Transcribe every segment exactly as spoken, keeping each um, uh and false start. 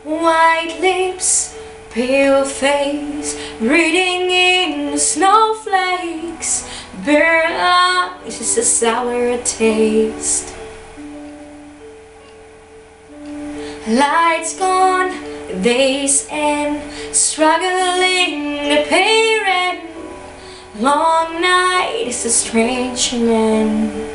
White lips, pale face, breathing in the snowflakes. Bare eyes, it's a sour taste. Lights gone, days end, struggling to pay rent. Long night is a strange land.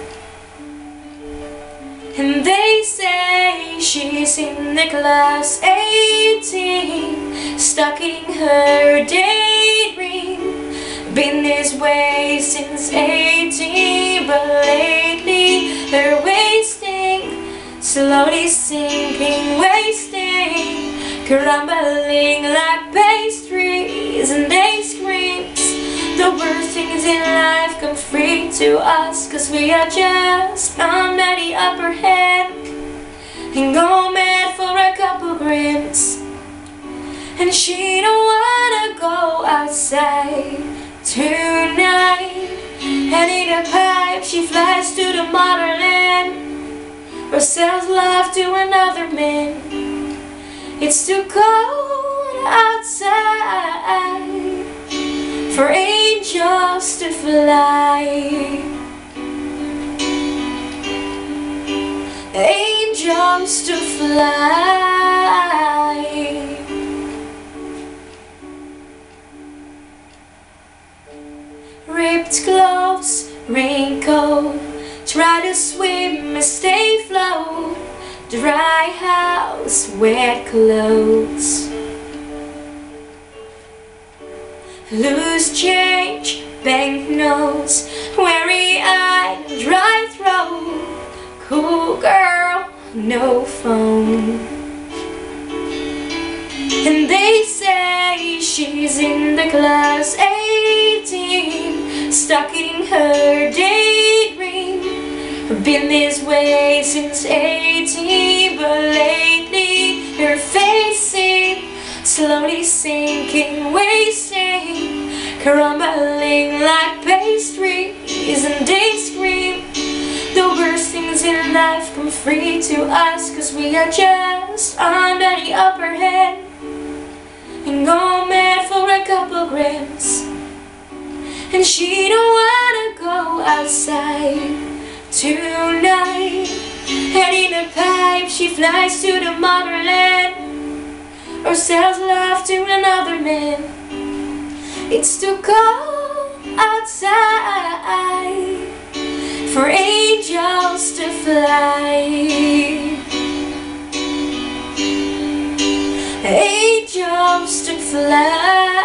And they say she's in the class eighteen, stuck in her daydream. Been this way since eighteen, but lately they're wasting, slowly sinking, wasting, crumbling like pastries. And they scream, the worst things in life come free to us, 'cause we are just under the upper hand and go mad for a couple grams. And she don't wanna go outside tonight, and in a pipe she flies to the motherland, or sells love to another man. It's too cold outside for angels to fly. Angels to fly. Ripped clothes, raincoat, try to swim and stay afloat. Dry house, wet clothes. Loose change, banknotes, weary-eyed, dry throat. Cool girl, no phone. And they say she's in the class eighteen, stuck in her daydream. Been this way since eighteen, but lately her facing, slowly sinking, wasting, crumbling like pastries. And they scream, the worst things in life come free to us, 'cause we are just under the upper hand and go mad for a couple grams. And she don't wanna go outside tonight, and in a pipe she flies to the motherland, or sells love to another man. It's too cold outside for angels to fly. Angels to fly.